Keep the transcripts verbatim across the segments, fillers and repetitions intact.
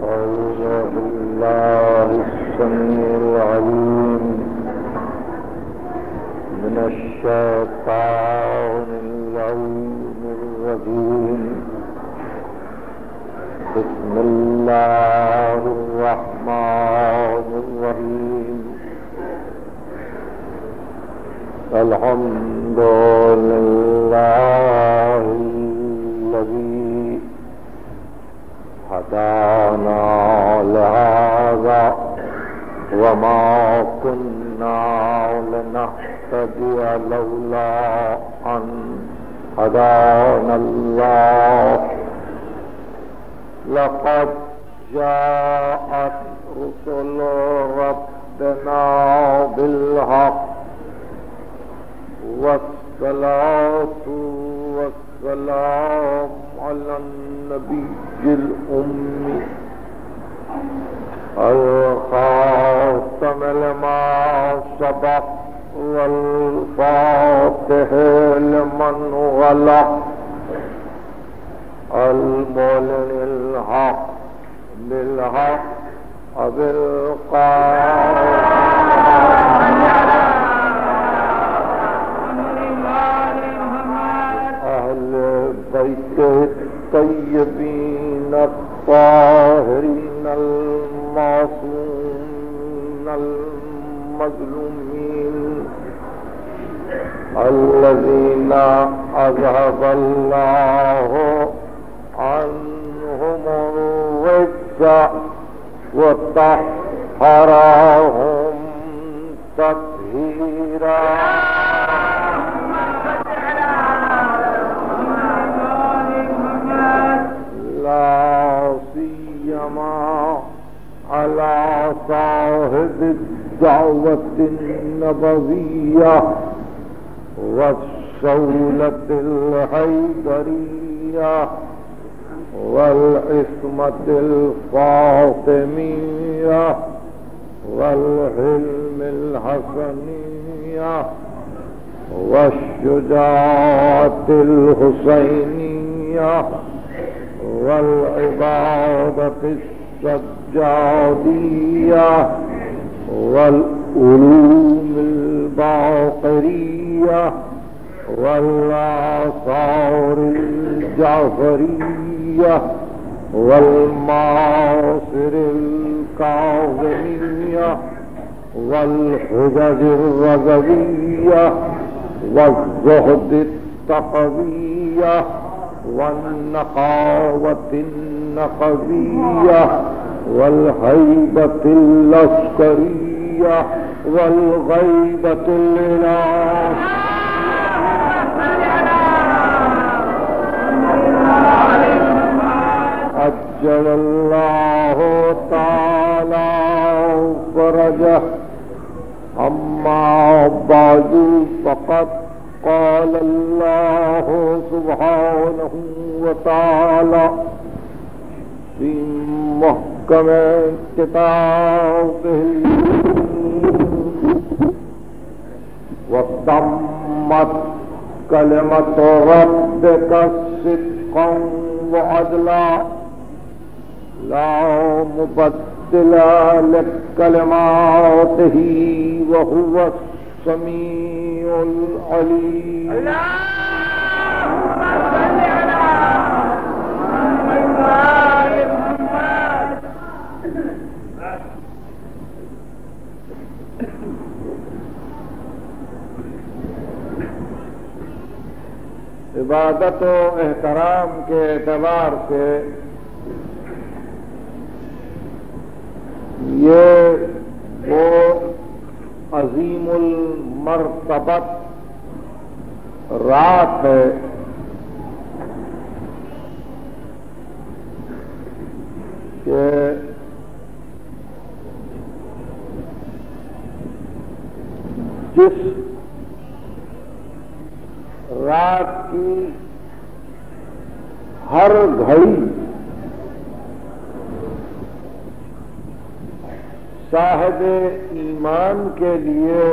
أعوذ بالله السميع العليم من الشيطان اللعين الرجيم. بسم الله الرحمن الرحيم. الحمد لله الذي هدانا لهذا وما كنا لنهتدي لولا أن هدانا الله. لقد جاءت رسل ربنا بالحق والصلاة والسلام على النبي الأمي الخاتم لما سبق والفاتح لمن غلق المعلن الحق بالحق بالقائل أهل بيت الطيبين الطاهرين المعصومين المظلومين الذين أذهب الله عنهم الرجس وطهرهم تطهيرا. لا سيما على صاحب الدعوة النبوية والشولة الحيدرية والعصمة الفاطمية والحلم الحسنية والشجاعة الحسينية والعبادة السجادية والعلوم الباقرية والآثار الجعفرية والمعاصر الكاظمية والحجج الرضوية والزهد التقوية والنقاوة النقبية والهيبة العسكرية والغيبة الإله. أجل الله تعالى فرجه. أما بعد فقد قال الله سبحانه وتعالى في محكم كتابه وتمت كلمة ربك صدقا وعدلا لا مبدل لكلماته وهو السميع العليم. اللهم صل على محمد وآل محمد. عبادت و احترام کے اعتبار سے یہ وہ عظیم المرتبت رات ہے کہ جس رات کی ہر گھڑی صاحب ایمان کے لیے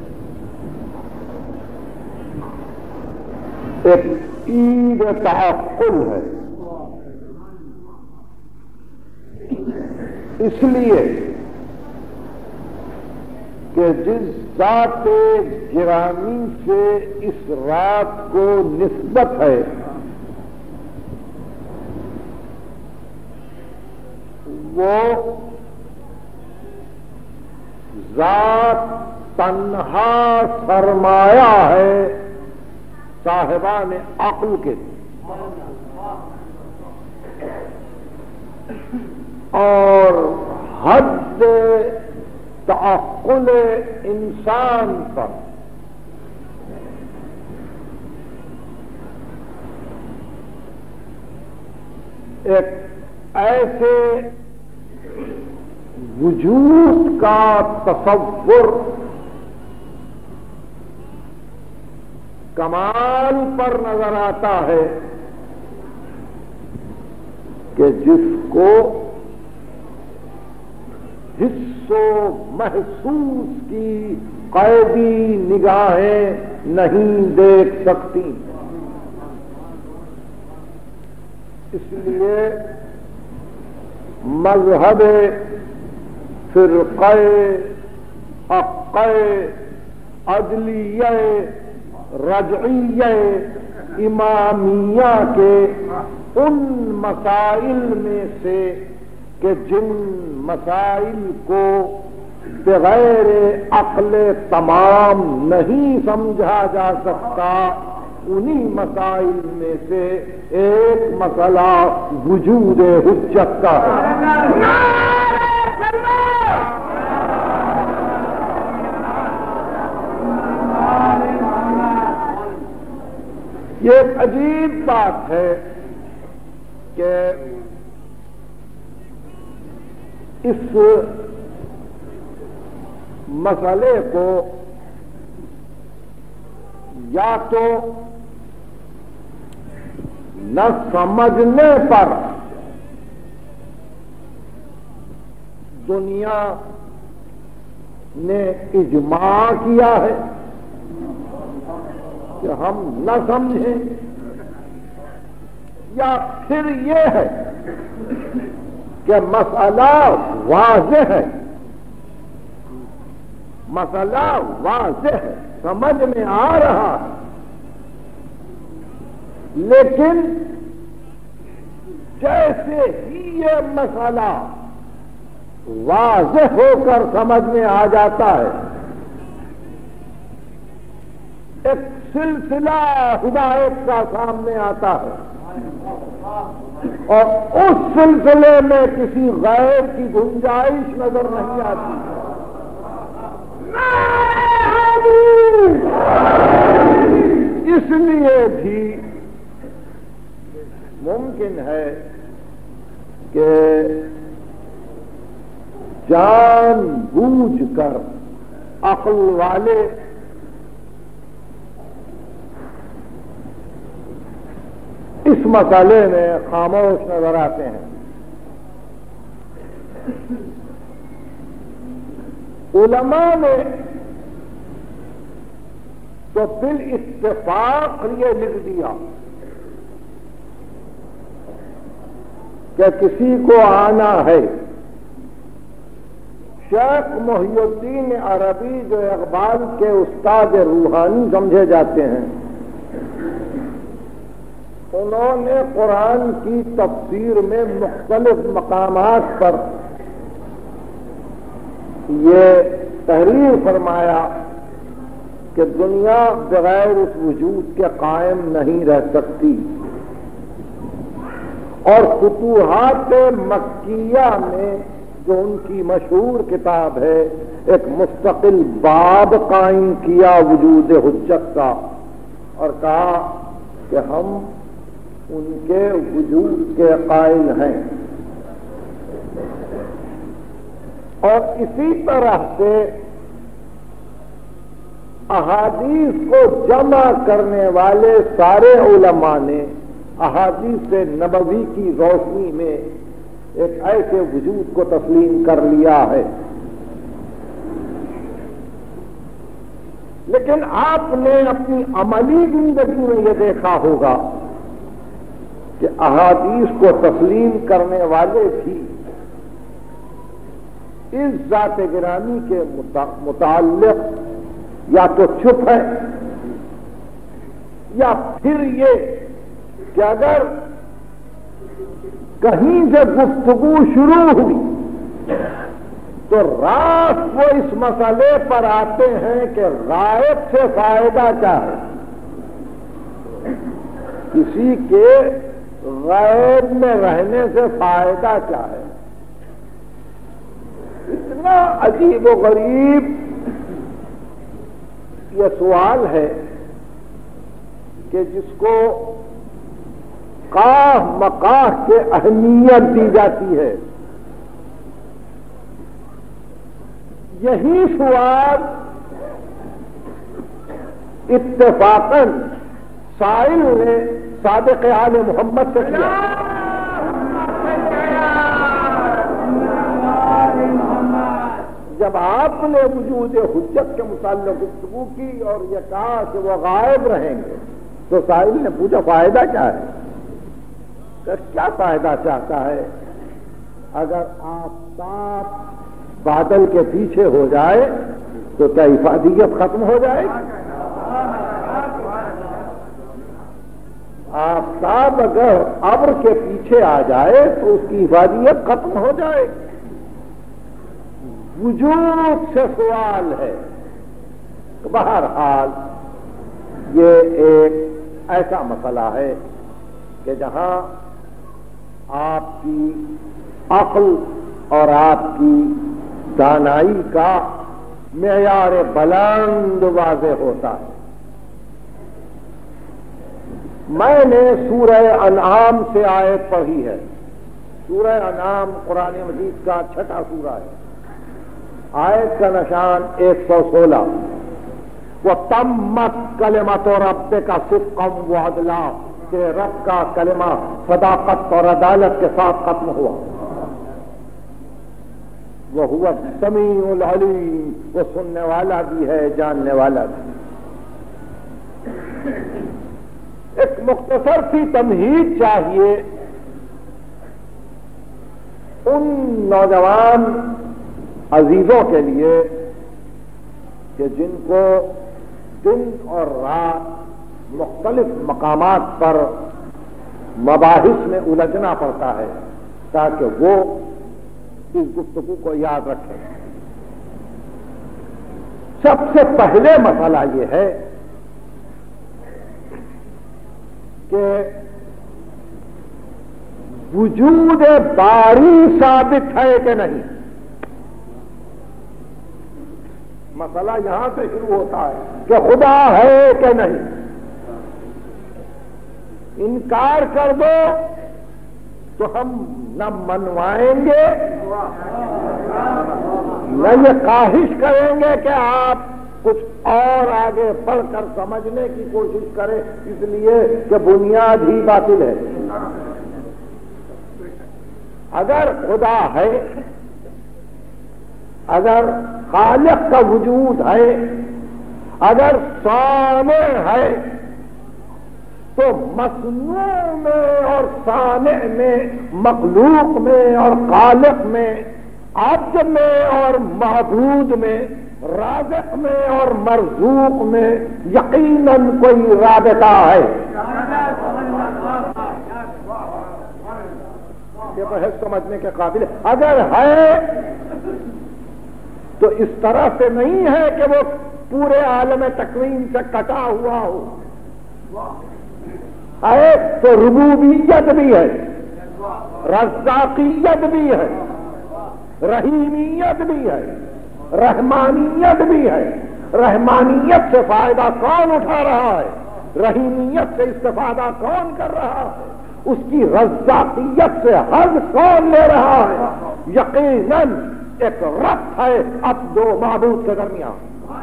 ایک عید تعقل ہے. اس لیے کہ جس ذات گرامی سے اس رات کو نسبت ہے وہ ذات تنہا سرمایہ ہے صاحبان عقل کے، اور حد تعقل انسان پر ایک ایسے وجود کا تصور کمال پر نظر آتا ہے کہ جس کو حس و محسوس کی قیدی نگاہیں نہیں دیکھ سکتی۔ اس لیے مذہب فرقہ حقہ عدلیہ رجعیہ امامیہ کے ان مسائل میں سے کہ جن مسائل کو بغیر عقل تمام نہیں سمجھا جا سکتا، انہی مسائل میں سے ایک مسئلہ وجود حجت کا ہے۔ یہ ایک عجیب بات ہے کہ اس مسئلے کو یا تو نہ سمجھنے پر دنیا نے اجماع کیا ہے کہ ہم نہ سمجھیں، یا پھر یہ ہے کہ مسئلہ واضح ہے، مسئلہ واضح ہے، سمجھ میں آ رہا ہے، لیکن جیسے ہی یہ مسئلہ واضح ہو کر سمجھ میں آ جاتا ہے، ایک سلسلہ ہدایت کا سامنے آتا ہے، اور اس سلسلے میں کسی غیر کی گنجائش نظر نہیں آتی۔ اس لیے بھی ممکن ہے کہ جان بوجھ کر عقل والے اس مسئلے میں خاموش نظر آتے ہیں۔ علماء نے تو بالاتفاق یہ لکھ دیا کہ کسی کو آنا ہے۔ شیخ محی الدین عربی جو اقبال کے استاد روحانی سمجھے جاتے ہیں، انہوں نے قرآن کی تفسیر میں مختلف مقامات پر یہ تحریر فرمایا کہ دنیا بغیر اس وجود کے قائم نہیں رہ سکتی، اور فتوحات مکیہ میں جو ان کی مشہور کتاب ہے ایک مستقل باب قائم کیا وجود حجت کا، اور کہا کہ ہم ان کے وجود کے قائل ہیں۔ اور اسی طرح سے احادیث کو جمع کرنے والے سارے علماء نے احادیث نبوی کی روشنی میں ایک ایسے وجود کو تسلیم کر لیا ہے۔ لیکن آپ نے اپنی عملی زندگی میں یہ دیکھا ہوگا کہ احادیث کو تسلیم کرنے والے بھی اس ذات گرامی کے متعلق یا تو چپ ہے، یا پھر یہ کہ اگر کہیں سے گفتگو شروع ہوئی تو راست وہ اس مسئلے پر آتے ہیں کہ غائب سے فائدہ کیا ہے، کسی کے غیب میں رہنے سے فائدہ کیا ہے۔ اتنا عجیب و غریب یہ سوال ہے کہ جس کو قاہ مقاہ کے اہمیت دی جاتی ہے۔ یہی سوال اتفاقاً سائل نے صادق آل محمد سے کیا۔ جب آپ نے وجود حجت کے متعلق گفتگو کی اور یہ کہا کہ وہ غائب رہیں گے تو سائل نے پوچھا فائدہ کیا ہے؟ کہ کیا فائدہ چاہتا ہے؟ اگر آفتاب بادل کے پیچھے ہو جائے تو کیا افادیت ختم ہو جائے گی؟ آفتاب اگر ابر کے پیچھے آ جائے تو اس کی افادیت ختم ہو جائے گی۔ وجود سے سوال ہے۔ بہرحال یہ ایک ایسا مسئلہ ہے کہ جہاں آپ کی عقل اور آپ کی دانائی کا معیار بلند واضح ہوتا ہے۔ میں نے سورہ انعام سے آیت پڑھی ہے۔ سورہ انعام قرآن مجید کا چھٹا سورہ ہے۔ آیت کا نشان ایک سو سولہ، وَتَمَّتْ كَلِمَةُ رَبِّكَ صِدْقًا وَعَدْلًا، کہ رب کا کلمہ صداقت اور عدالت کے ساتھ ختم ہوا۔ وَهُوَ السَّمِيعُ الْعَلِيمُ، وہ سننے والا بھی ہے جاننے والا بھی۔ ایک مختصر سی تمہید چاہیے ان نوجوان عزیزوں کے لیے کہ جن کو دن اور رات مختلف مقامات پر مباحث میں الجھنا پڑتا ہے تاکہ وہ اس گفتگو کو یاد رکھیں۔ سب سے پہلے مسئلہ یہ ہے کہ وجود باری ثابت ہے کہ نہیں۔ مسئلہ یہاں سے شروع ہوتا ہے کہ خدا ہے کہ نہیں۔ انکار کر دو تو ہم نہ منوائیں گے نہ یہ خواہش کریں گے کہ آپ کچھ اور آگے بڑھ کر سمجھنے کی کوشش کریں، اس لیے کہ بنیاد ہی باطل ہے۔ اگر خدا ہے، اگر خالق کا وجود ہے، اگر صانع ہے، تو مصنوع میں اور صانع میں، مخلوق میں اور خالق میں، عبد میں اور معبود میں، رازق میں اور مرزوق میں یقیناً کوئی رابطہ ہے۔ یہ بحث سمجھنے کے قابل ہے۔ اگر ہے تو اس طرح سے نہیں ہے کہ وہ پورے عالم تکوین سے کٹا ہوا ہو۔ ہے تو ربوبیت بھی ہے، رزاقیت بھی ہے، رحیمیت بھی ہے، رحمانیت بھی ہے۔ رحمانیت سے فائدہ کون اٹھا رہا ہے؟ رحیمیت سے استفادہ کون کر رہا ہے؟ اس کی رزاقیت سے حظ کون لے رہا ہے؟ یقیناً ایک ربط ہے اب دو معبود کے درمیان۔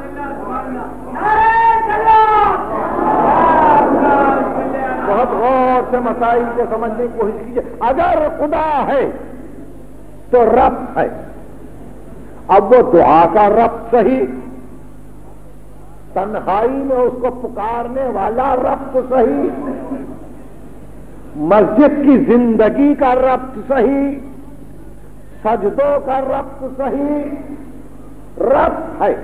بہت غور سے مسائل کو سمجھنے کی کوشش کیجیے۔ اگر خدا ہے تو رب ہے، اب وہ دعا کا رب صحیح، تنہائی میں اس کو پکارنے والا رب صحیح، مسجد کی زندگی کا رب صحیح، سجدوں کا ربط صحیح ربط ہے،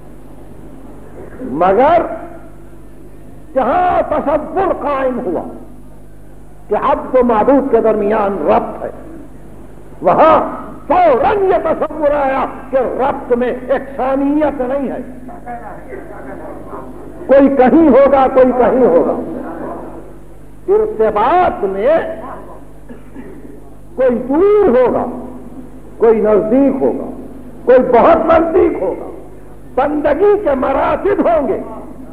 مگر جہاں تصور قائم ہوا کہ عبد و معبود کے درمیان ربط ہے، وہاں فوراً یہ تصور آیا کہ ربط میں یکسانیت نہیں ہے، کوئی کہیں ہوگا کوئی کہیں ہوگا، ارتباط میں کوئی دور ہوگا کوئی نزدیک ہوگا، کوئی بہت نزدیک ہوگا، بندگی کے مراتب ہوں گے،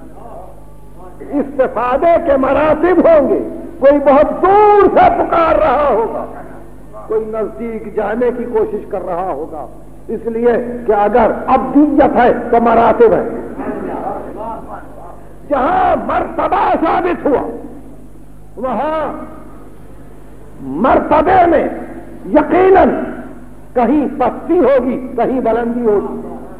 استفادے کے مراتب ہوں گے، کوئی بہت دور سے پکار رہا ہوگا، کوئی نزدیک جانے کی کوشش کر رہا ہوگا، اس لیے کہ اگر ابدیت ہے تو مراتب ہے، جہاں مرتبہ ثابت ہوا وہاں مرتبے میں یقیناً کہیں پستی ہوگی کہیں بلندی ہوگی،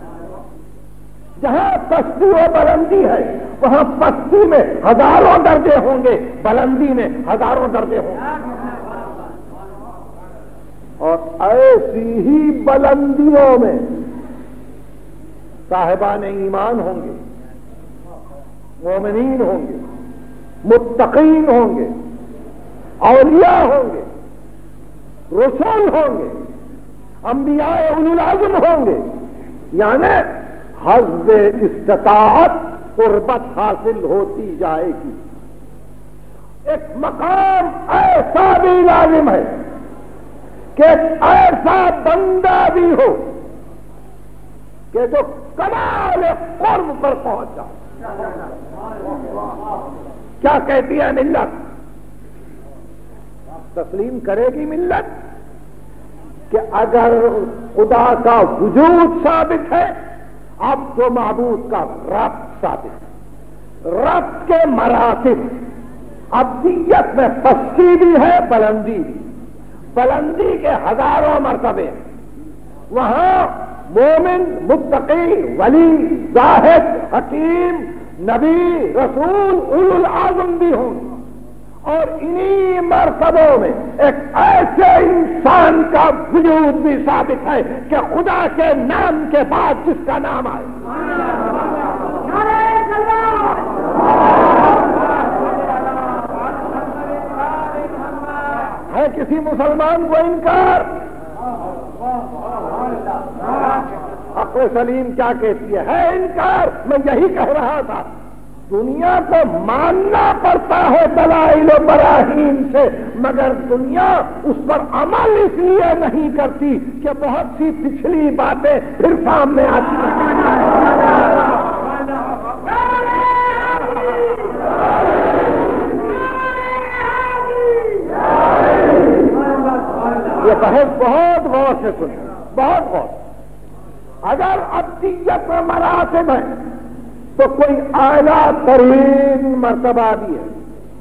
جہاں پستی و بلندی ہے وہاں پستی میں ہزاروں درجے ہوں گے، بلندی میں ہزاروں درجے ہوں گے، اور ایسی ہی بلندیوں میں صاحبان ایمان ہوں گے، مومنین ہوں گے، متقین ہوں گے، اولیاء ہوں گے، رسول ہوں گے، انبیاء اولو العزم ہوں گے، یعنی حسب استطاعت قربت حاصل ہوتی جائے گی۔ ایک مقام ایسا بھی لازم ہے کہ ایسا بندہ بھی ہو کہ جو کمال قرب پر پہنچ جائے۔ کیا کہتی ہے ملت؟ تسلیم کرے گی ملت کہ اگر خدا کا وجود ثابت ہے، عبد و معبود کا ربط ثابت ہے، ربط کے مراتب، ابدیت میں پستی بھی ہے بلندی بھی، بلندی کے ہزاروں مرتبے، وہاں مومن، متقی، ولی، زاہد، حکیم، نبی، رسول، اولو العزم بھی ہوں، اور انہی مرتبوں میں ایک ایسے انسان کا وجود بھی ثابت ہے کہ خدا کے نام کے بعد جس کا نام آئے۔ ہے کسی مسلمان کو انکار؟ عقل سلیم کیا کہتی ہے؟ ہے انکار؟ میں یہی کہہ رہا تھا، دنیا کو ماننا پڑتا ہے دلائل و براہین سے، مگر دنیا اس پر عمل اس لیے نہیں کرتی کہ بہت سی پچھلی باتیں پھر سامنے آتی ہیں۔ یہ بحث بہت غور سے سنیں، بہت غور۔ اگر ابدیت میں مراتب ہے تو کوئی اعلیٰ ترین مرتبہ بھی ہے،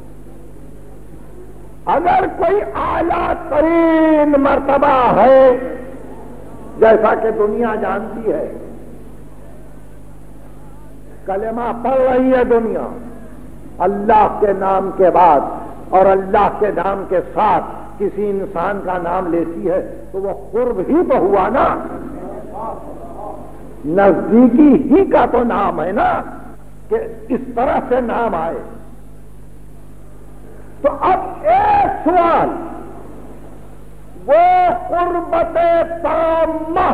اگر کوئی اعلیٰ ترین مرتبہ ہے جیسا کہ دنیا جانتی ہے، کلمہ پڑھ رہی ہے دنیا اللہ کے نام کے بعد اور اللہ کے نام کے ساتھ کسی انسان کا نام لیتی ہے تو وہ قرب ہی تو ہوا نا، نزدیکی ہی کا تو نام ہے نا کہ اس طرح سے نام آئے۔ تو اب ایک سوال، وہ قربت تامہ،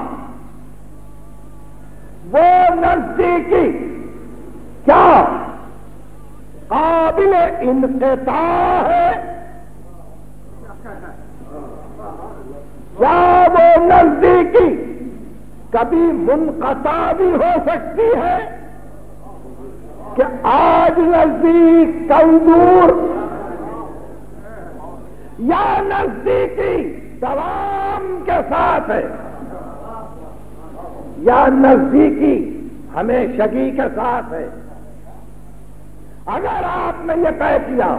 وہ نزدیکی کیا قابل انقطاع ہے؟ کیا وہ نزدیکی کبھی منقطع بھی ہو سکتی ہے کہ آج نزدیک کل دور، یا نزدیکی دوام کے ساتھ ہے، یا نزدیکی ہمیشگی کے ساتھ ہے؟ اگر آپ نے یہ طے کیا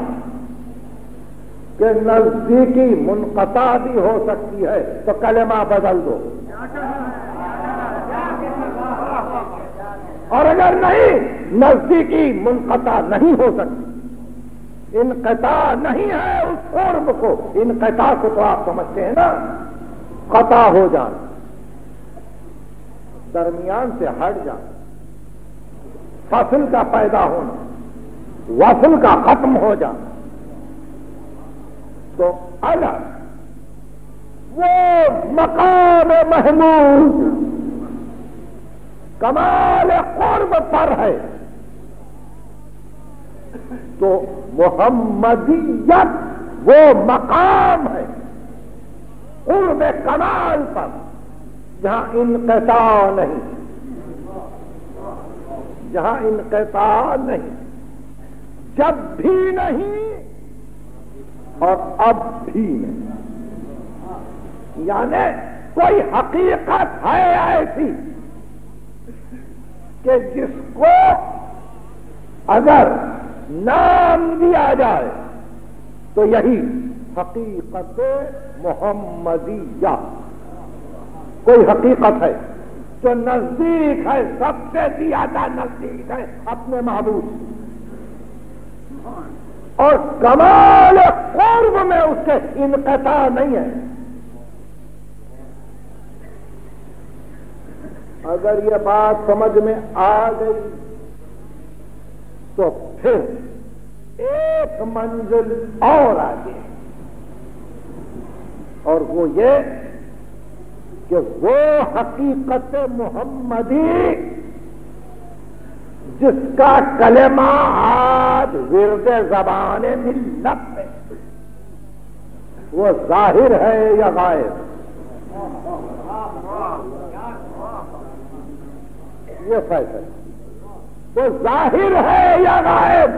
کہ نزدیکی منقطع بھی ہو سکتی ہے تو کلمہ بدل دو، اور اگر نہیں نزدیکی منقطع نہیں ہو سکتی، انقطاع نہیں ہے اس قرب کو، انقطاع کو تو آپ سمجھتے ہیں نا، قطع ہو جانا، درمیان سے ہٹ جانا، فصل کا پیدا ہونا، وصل کا ختم ہو جانا، تو اگر وہ مقام محمود کمال قرب پر ہے تو محمدیت وہ مقام ہے قرب کمال پر جہاں انقطاع نہیں، جہاں انقطاع نہیں، جب بھی نہیں اور اب بھی نہیں، یعنی کوئی حقیقت ہے ایسی کہ جس کو اگر نام دیا جائے تو یہی حقیقت محمدیہ، کوئی حقیقت ہے جو نزدیک ہے، سب سے زیادہ نزدیک ہے اپنے محبوب، اور کمال قرب میں اس کے انقطاع نہیں ہے۔ اگر یہ بات سمجھ میں آ گئی تو پھر ایک منزل اور آگے، اور وہ یہ کہ وہ حقیقت محمدی جس کا کلمہ آج ورد زبان ملت ہے، وہ ظاہر ہے یا غائب؟ یہ فیصلہ وہ ظاہر ہے یا غائب؟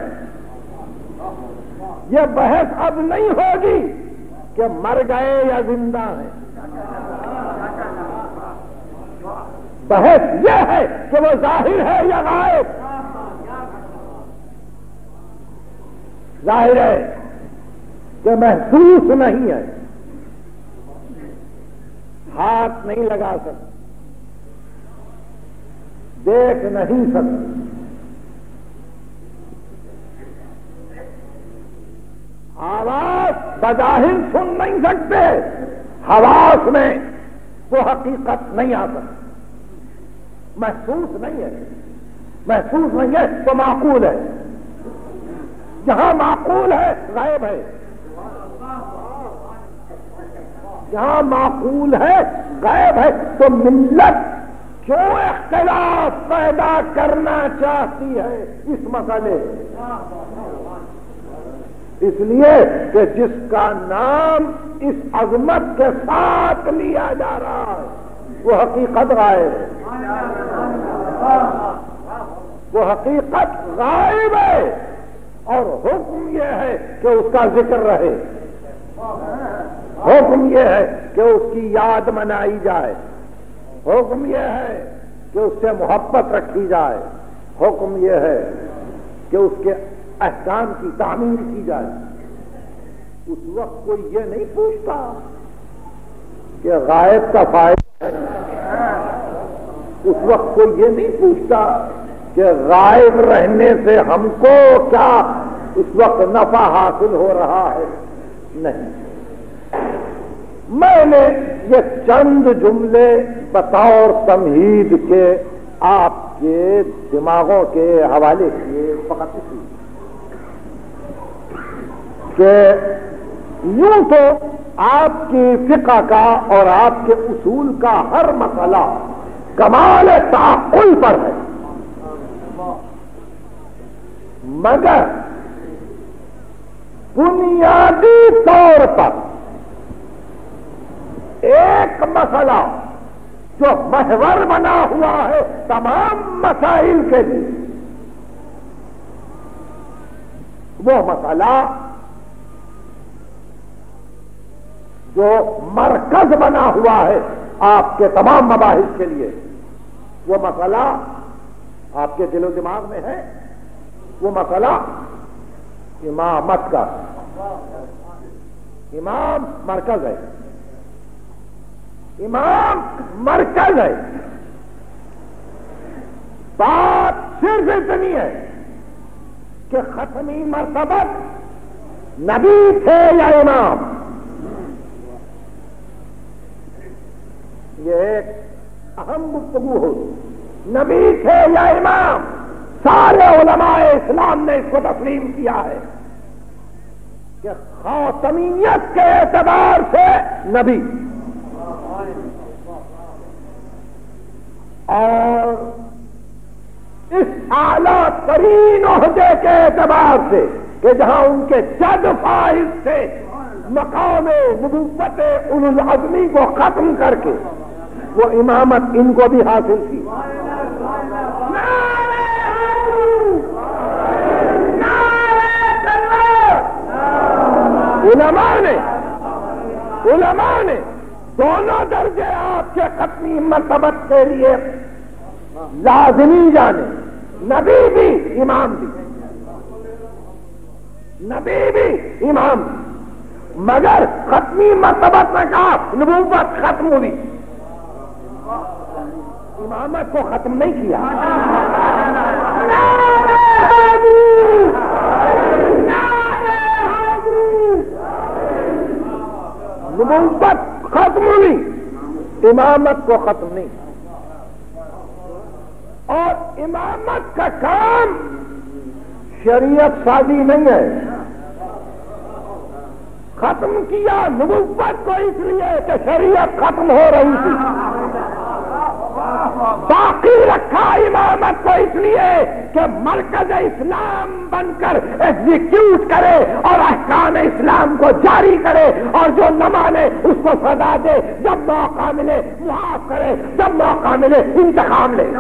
یہ بحث اب نہیں ہوگی کہ مر گئے یا زندہ ہیں، بحث یہ ہے کہ وہ ظاہر ہے یا غائب۔ ظاہر ہے کہ محسوس نہیں ہے، ہاتھ نہیں لگا سکتے، دیکھ نہیں سکتے، آواز بظاہر سن نہیں سکتے، حواس میں وہ حقیقت نہیں آ سکتی، محسوس نہیں ہے، محسوس نہیں ہے تو معقول ہے، جہاں معقول ہے غائب ہے، جہاں معقول ہے غائب ہے، تو ملت کیوں اختلاف پیدا کرنا چاہتی ہے اس مسئلے؟ اس لیے کہ جس کا نام اس عظمت کے ساتھ لیا جا رہا ہے وہ حقیقت غائب ہے، وہ حقیقت غائب ہے، اور حکم یہ ہے کہ اس کا ذکر رہے، حکم یہ ہے کہ اس کی یاد منائی جائے، حکم یہ ہے کہ اس سے محبت رکھی جائے، حکم یہ ہے کہ اس کے احکام کی تعمیل کی جائے۔ اس وقت کوئی یہ نہیں پوچھتا کہ غائب کا فائدہ ہے، اس وقت کوئی یہ نہیں پوچھتا کہ غائب رہنے سے ہم کو کیا اس وقت نفع حاصل ہو رہا ہے، نہیں۔ میں نے یہ چند جملے بطور تمہید کے آپ کے دماغوں کے حوالے کیے فقط اس لیے کہ یوں تو آپ کی فقہ کا اور آپ کے اصول کا ہر مسئلہ کمال تعقل پر ہے، مگر بنیادی طور پر ایک مسئلہ جو محور بنا ہوا ہے تمام مسائل کے لیے، وہ مسئلہ جو مرکز بنا ہوا ہے آپ کے تمام مباحث کے لیے، وہ مسئلہ آپ کے دل و دماغ میں ہے، وہ مسئلہ امامت کا، امام مرکز ہے، امام مرکز ہے۔ بات صرف اتنی ہے کہ ختمی مرتبت نبی تھے یا امام، یہ ایک اہم گفتگو ہو، نبی تھے یا امام؟ سارے علماء اسلام نے اس کو تسلیم کیا ہے کہ خاتمیت کے اعتبار سے نبی، اور اس اعلیٰ ترین عہدے کے اعتبار سے کہ جہاں ان کے جد فائز سے مقام نبوت اولو العزمی کو ختم کر کے وہ امامت ان کو بھی حاصل تھی۔ علماء نے علماء نے دونوں درجے آپ کے ختمی مرتبت کے لیے لازمی جانے، نبی بھی امام بھی، نبی بھی امام بھی، مگر ختمی مرتبت میں کہا نبوت ختم ہوئی، امامت کو ختم نہیں کیا۔ نبوت ختم ہوئی، امامت کو ختم نہیں۔ اور امامت کا کام شریعت سازی نہیں ہے، ختم کیا نبوت کو اس لیے کہ شریعت ختم ہو رہی تھی، باقی رکھا امامت کو اس لیے کہ مرکز اسلام بن کر ایگزیکیوٹ کرے اور احکام اسلام کو جاری کرے، اور جو نہ مانے اس کو سزا دے، جب موقع ملے معاف کرے، جب موقع ملے انتقام لے۔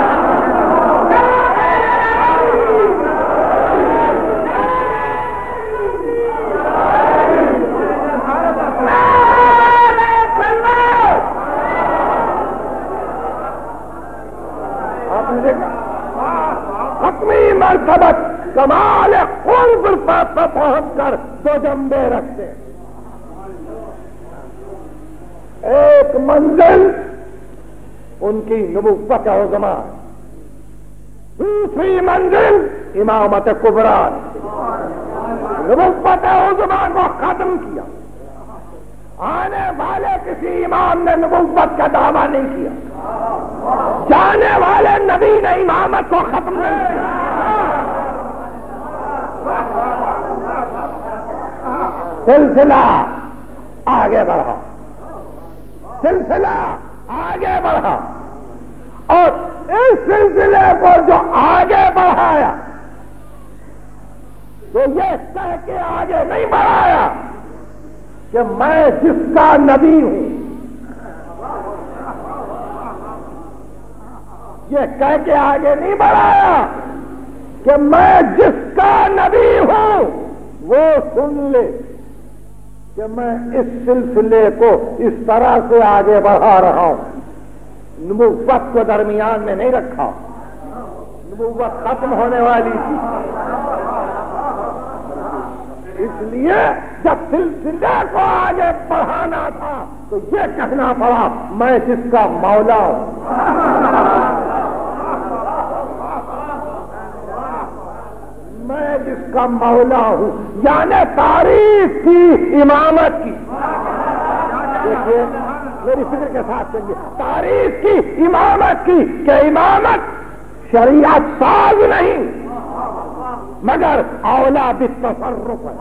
ختمی مرتبت کمال قرب پر پہنچ کر دو جنبے رکھتے ہیں، ایک منزل ان کی نبوت عظمی، دوسری منزل امامت کبریٰ، نبوت عظمی کو ختم کیا۔ آنے والے کسی امام نے نبوت کا دعویٰ نہیں کیا، جانے والے نبی نے امامت کو ختم نہیں کیا۔ سلسلہ آگے بڑھا، سلسلہ آگے بڑھا، اور اس سلسلے کو جو آگے بڑھایا تو یہ کہہ کے آگے نہیں بڑھایا کہ میں جس کا نبی ہوں، یہ کہہ کے آگے نہیں بڑھایا کہ میں جس کا نبی ہوں وہ سن لے کہ میں اس سلسلے کو اس طرح سے آگے بڑھا رہا ہوں۔ نبوت کو درمیان میں نہیں رکھا، نبوت ختم ہونے والی تھی، اس لیے جب سلسلے کو آگے بڑھانا تھا تو یہ کہنا پڑا میں جس کا مولا ہوں۔ میں جس کا مولا ہوں، یعنی تعریف کی امامت کی، دیکھیے میری فکر کے ساتھ چلیے، تعریف کی امامت کی کہ امامت شریعت ساز نہیں مگر اولا بالتصرف ہے،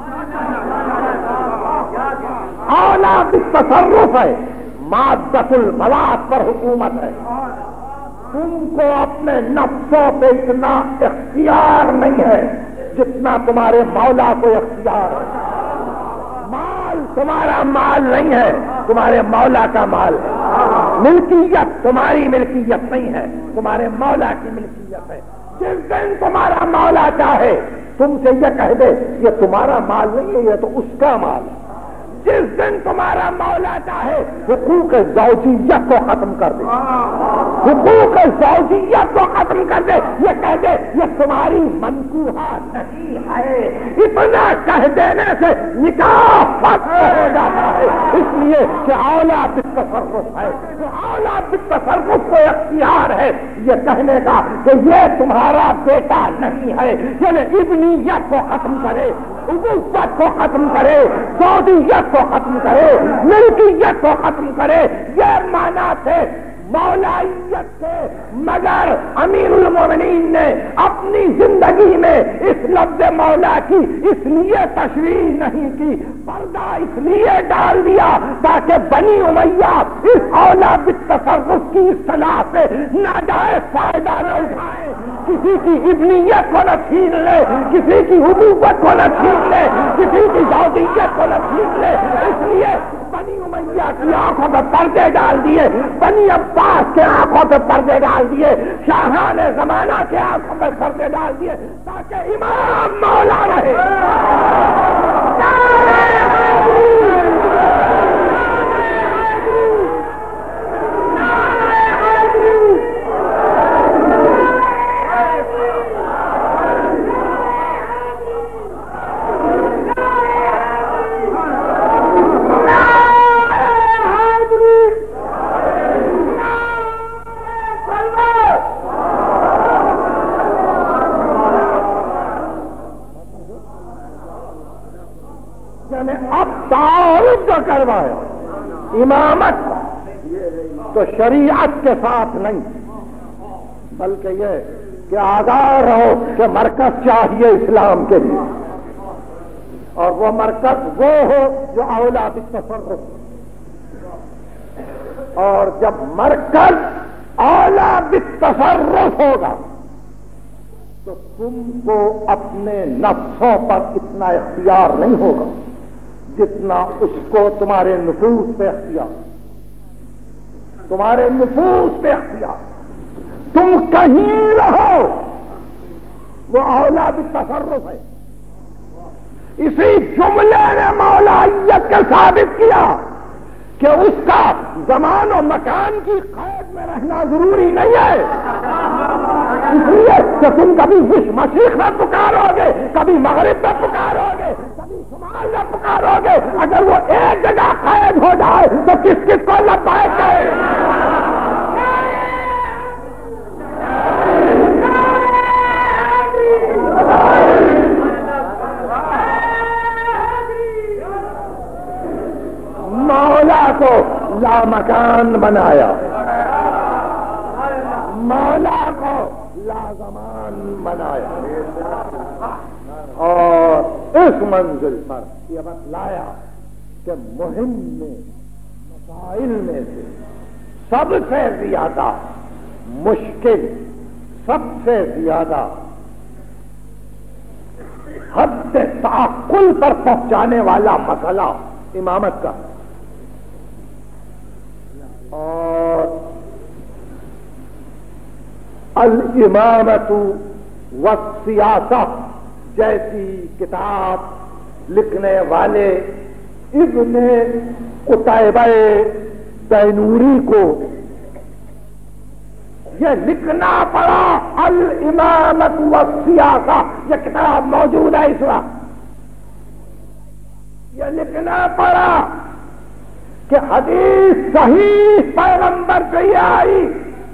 اولا بالتصرف ہے، مادۃ المواد پر حکومت ہے، تم کو اپنے نفسوں پہ اتنا اختیار نہیں ہے جتنا تمہارے مولا کو اختیار ہے۔ مال تمہارا مال نہیں ہے، تمہارے مولا کا مال ہے۔ ملکیت تمہاری ملکیت نہیں ہے، تمہارے مولا کی ملکیت ہے۔ جس دن تمہارا مولا چاہے تم سے یہ کہہ دے یہ تمہارا مال نہیں ہے، یہ تو اس کا مال ہے، جس دن تمہارا مولا چاہے حقوق زوجیت کو ختم کر دے، حقوق زوجیت کو ختم کر دے، یہ کہہ دے یہ تمہاری منکوحہ نہیں ہے، اتنا کہہ دینے سے نکاح فسخ ہو جاتا ہے، اس لیے کہ اولا بالتصرف ہے، اولا بالتصرف کو اختیار ہے یہ کہنے کا کہ یہ تمہارا بیٹا نہیں ہے، یعنی ابنیت کو ختم کرے، ابوت کو ختم کرے، زوجیت کو ختم کرے، ملکیت کو ختم کرے، یہ معنی تھے مولائیت کے، مگر امیر المومنین نے اپنی زندگی میں اس لفظ مولا کی اس لیے تشریح نہیں کی، پردہ اس لیے ڈال دیا تاکہ بنی امیہ اس اولا بالتصرف کی اصطلاح سے ناجائز فائدہ نہ اٹھائے، کسی کی ابنیت کو نہ چھین لے، کسی کی حبوبت کو نہ چھین لے، کسی کی زوجیت کو نہ چھین لے، اس لیے بنی امیہ کی آنکھوں پہ پردے ڈال دیے، بنی عباس کے آنکھوں پہ پردے ڈال دیے، شاہان زمانہ کے آنکھوں پہ پردے ڈال دیے تاکہ امام مولا رہے۔ کروایا امامت تو شریعت کے ساتھ نہیں، بلکہ یہ کہ آگاہ رہو کہ مرکز چاہیے اسلام کے لیے، اور وہ مرکز وہ ہو جو اولا بالتصرف، اور جب مرکز اولا بالتصرف ہوگا تو تم کو اپنے نفسوں پر اتنا اختیار نہیں ہوگا جتنا اس کو تمہارے نفوس پہ اختیار، تمہارے نفوس پہ اختیار، تم کہیں رہو وہ اولا بالتصرف ہے۔ اسی جملے نے مولائیت کا ثابت کیا کہ اس کا زمان و مکان کی قید میں رہنا ضروری نہیں ہے، اس لیے کہ تم کبھی مشرق میں پکارو گے، کبھی مغرب میں پکارو گے، کبھی شمال میں پکارو گے، اگر وہ ایک جگہ قید ہو جائے تو کس کس کو لبیک کہے؟ مولا کو لامکان بنایا، مولا کو لازمان بنایا، اور اس منزل پر یہ بتلایا کہ مہم میں مسائل میں سے سب سے زیادہ مشکل، سب سے زیادہ حد تعقل پر پہنچانے والا مسئلہ امامت کا، اور الامامت والسیاسہ جیسی کتاب لکھنے والے ابن قتیبہ تیموری کو یہ لکھنا پڑا، الامامت والسیاسہ، یہ کتاب موجود ہے اس وقت، یہ لکھنا پڑا کہ حدیث صحیح پیغمبر سے یہ آئی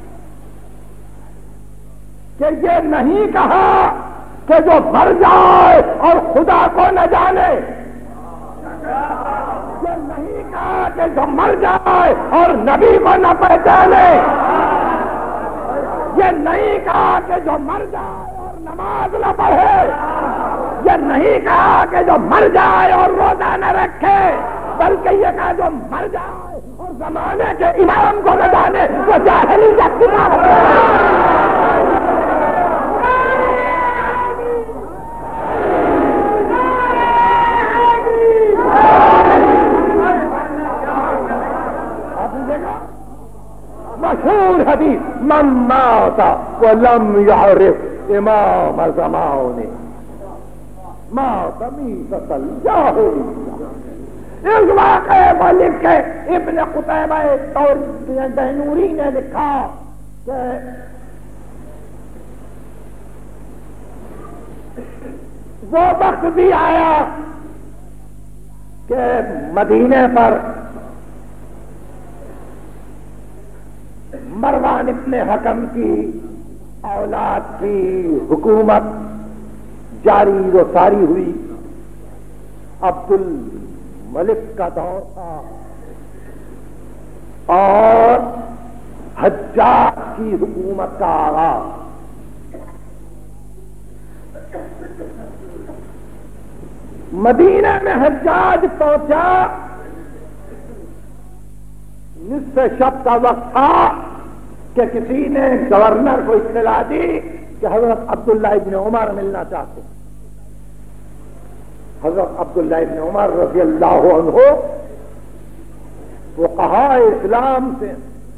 کہ یہ نہیں کہا کہ جو مر جائے اور خدا کو نہ جانے، یہ نہیں کہا کہ جو مر جائے اور نبی کو نہ پہچانے، یہ نہیں کہا کہ جو مر جائے اور نماز نہ پڑھے، یہ نہیں کہا کہ جو مر جائے اور روزہ نہ رکھے، بلکہ یہ کہا جو مر جائے اور زمانے کے امام کو نہ جانے وہ جاہلیت کی بات ہے۔ مشہور حدیث من مات ولم يعرف امام زمانه مات میتۃ الجاہلیہ۔ اس واقعے کو لکھ کے ابن قتیبہ تیموری نے لکھا کہ وہ وقت بھی آیا کہ مدینے پر مروان ابن حکم کی اولاد کی حکومت جاری و ساری ہوئی، عبد ملک کا دور تھا اور حجاج کی حکومت کا آغاز. مدینہ میں حجاج پہنچا، نصف شب کا وقت تھا کہ کسی نے گورنر کو اطلاع دی کہ حضرت عبداللہ ابن عمر ملنا چاہتے ہیں. حضرت عبداللہ ابن عمر رضی اللہ عنہ فقہاء اسلام سے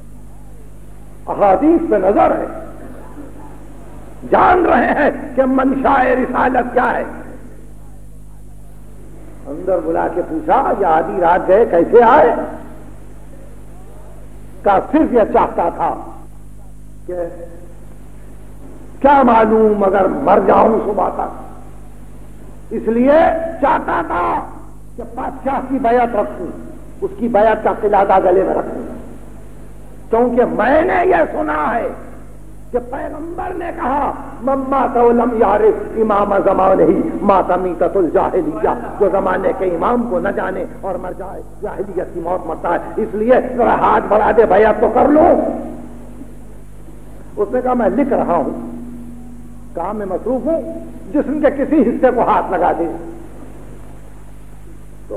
احادیث پہ نظر ہے، جان رہے ہیں کہ منشاء رسالت کیا ہے. اندر بلا کے پوچھا یہ آدھی رات گئے کیسے آئے؟ کا صرف یہ چاہتا تھا کہ کیا معلوم اگر مر جاؤں صبح تک، اس لیے چاہتا تھا کہ بادشاہ کی بیعت رکھوں، اس کی بیعت کا قلادہ گلے میں رکھوں، کیونکہ میں نے یہ سنا ہے کہ پیغمبر نے کہا مما لم یعرف امام زمانہ مات میتۃ الجاہلیہ، جو زمانے کے امام کو نہ جانے اور مر جائے جاہلیت کی موت مرتا ہے. اس لیے ذرا ہاتھ بڑھا دے بیعت تو کر لوں. اس نے کہا میں لکھ رہا ہوں، کام میں مصروف ہوں، جسم کے کسی حصے کو ہاتھ لگا دے. تو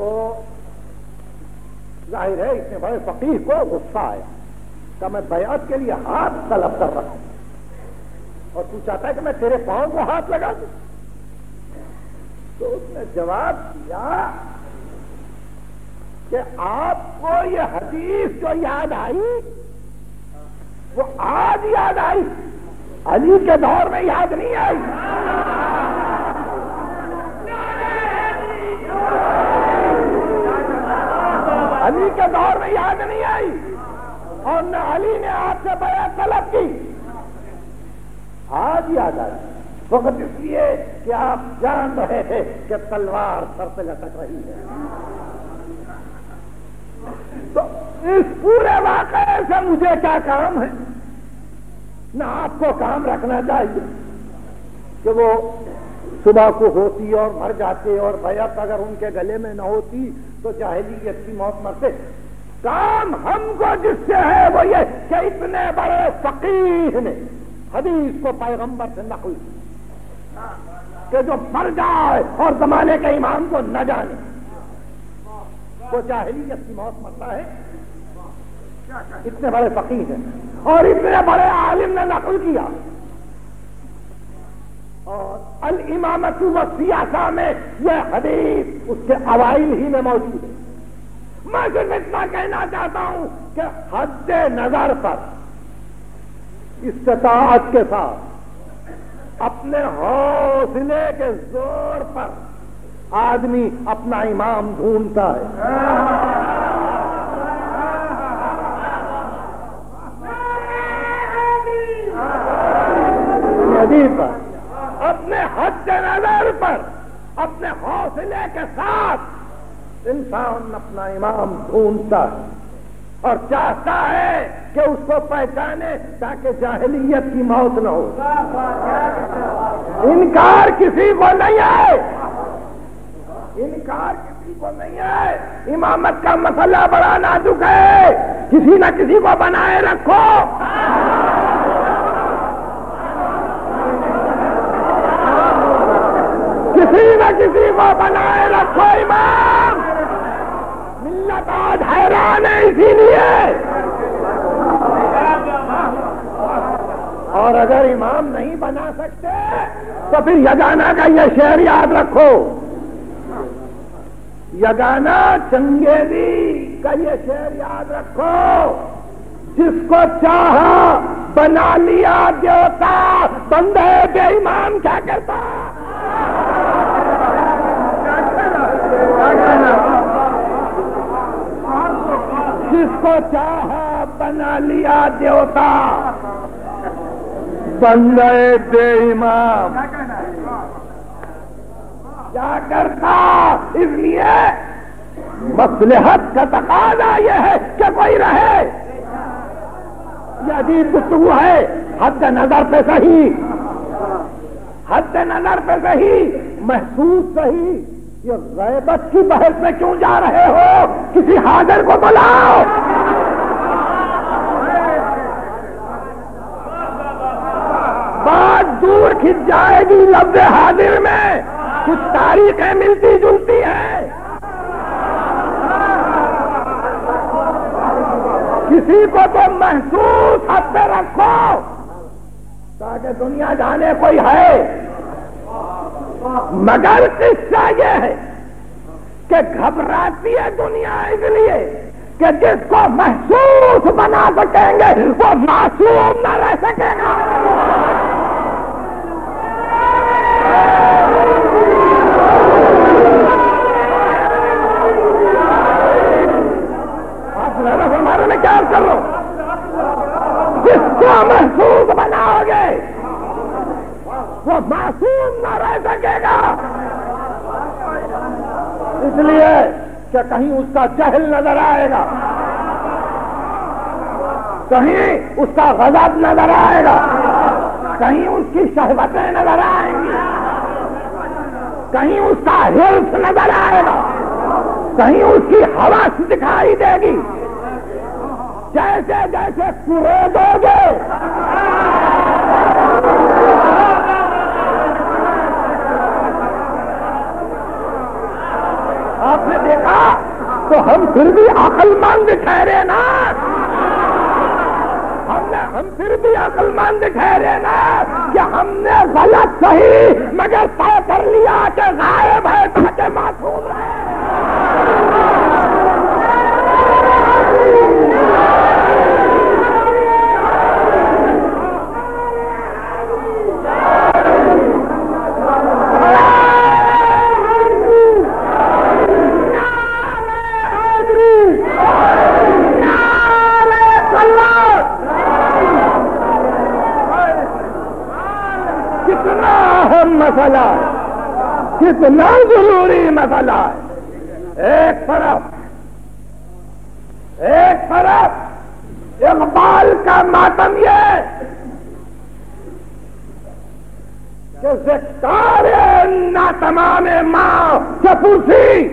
ظاہر ہے اس نے بڑے فقیہ کو غصہ آیا کہ میں بیعت کے لیے ہاتھ طلب کر رہا ہوں اور تو چاہتا ہے کہ میں تیرے پاؤں کو ہاتھ لگا دوں. تو اس نے جواب دیا کہ آپ کو یہ حدیث جو یاد آئی وہ آج یاد آئی، علی کے دور میں یاد نہیں آئی. علی کے دور میں یاد نہیں آئی اور نہ علی نے آپ سے بیعت طلب کی، آج یاد آئی. فقط اس لیے کہ آپ جان رہے تھے کہ تلوار سر پہ لٹک رہی ہے. تو اس پورے واقعے سے مجھے کیا کام ہے؟ نہ آپ کو کام رکھنا چاہیے کہ وہ صبح کو ہوتی اور مر جاتے اور بیعت اگر ان کے گلے میں نہ ہوتی تو جاہلیت کی موت مرتے. کام ہم کو جس سے ہے وہ یہ کہ اتنے بڑے فقیہ نے حدیث کو پیغمبر سے نقل کہ جو مر جائے اور زمانے کے امام کو نہ جانے وہ جاہلیت کی موت مرتا ہے. اتنے بڑے فقیہ ہیں اور اتنے بڑے عالم نے نقل کیا. اور الامامۃ والسیاسہ میں یہ حدیث اس کے اوائل ہی میں موجود ہے. میں صرف اتنا کہنا چاہتا ہوں کہ حد نظر پر استطاعت کے ساتھ اپنے حوصلے کے زور پر آدمی اپنا امام ڈھونڈتا ہے. پر اپنے حد نظر پر اپنے حوصلے کے ساتھ انسان اپنا امام ڈھونڈتا ہے اور چاہتا ہے کہ اس کو پہچانے تاکہ جاہلیت کی موت نہ ہو. انکار کسی کو نہیں ہے، انکار کسی کو نہیں ہے. امامت کا مسئلہ بڑا نازک ہے، کسی نہ کسی کو بنائے رکھو. کسی نہ کسی کو بنائے رکھو امام. ملت آج حیران ہے اسی لیے. اور اگر امام نہیں بنا سکتے تو پھر یگانہ کا یہ شعر یاد رکھو. یگانہ چنگیزی کا یہ شعر یاد رکھو. جس کو چاہا بنا لیا دیوتا، بندے بے ایمان کیا کرتا. جس کو چاہا بنا لیا دیوتا، بندے بے ایمان کیا کرتا. اس لیے مصلحت کا تقاضا یہ ہے کہ کوئی رہے. یہ عجیب گفتگو ہے. حد نظر پہ صحیح، حد نظر پہ صحیح، محسوس صحیح، یہ غیبت کی بحث میں کیوں جا رہے ہو؟ کسی حاضر کو بلاؤ. بات دور کھنچ جائے گی لفظ حاضر میں. کچھ تاریخیں ملتی جلتی ہیں. کسی کو تو محسوس حد پہ رکھو تاکہ دنیا جانے کوئی ہے. مگر قصہ یہ ہے کہ گھبراتی ہے دنیا اس لیے کہ جس کو محسوس بنا سکیں گے وہ معصوم نہ رہ سکے گا. ہمارے میں کیا کر رہا ہوں؟ جس کو محسوس بناؤ گے وہ معصوم نہ رہ سکے گا. اس لیے کہ کہیں اس کا جہل نظر آئے گا, کہیں اس کا غضب نظر آئے گا, کہیں اس کی شہوتیں نظر آئیں گی, کہیں اس کا حرص نظر آئے گا, کہیں اس کی حواس دکھائی دے گی. جیسے جیسے پورے دو گے آپ نے دیکھا تو ہم پھر بھی عقل مند ٹھہرے نا, ہم نے ہم پھر بھی عقل مند ٹھہرے نا کہ ہم نے غلط صحیح مگر طے کر لیا کہ غائب ہے تاکہ معصوم رہے. مسئلہ کتنا ضروری مسئلہ ہے. ایک طرف ایک طرف اقبال کا ماتم یہ کہ ذکار ناتمام ماں چپوسی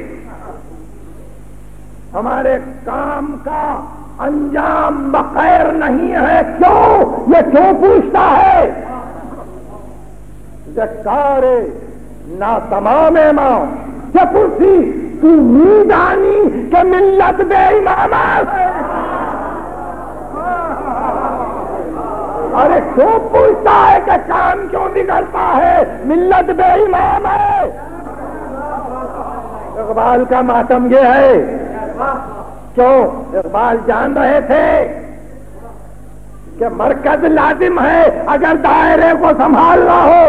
ہمارے کام کا انجام بخیر نہیں ہے. کیوں؟ یہ کیوں پوچھتا ہے؟ ذکار ناتمام ماں چپوسی تو میدانی کہ ملت بے امام ہے. ارے کیوں پوچھتا ہے کہ کام کیوں بگڑتا ہے؟ ملت بے امام ہے. اقبال کا ماتم یہ ہے. کیوں؟ اقبال جان رہے تھے کہ مرکز لازم ہے اگر دائرے کو سنبھالنا ہو,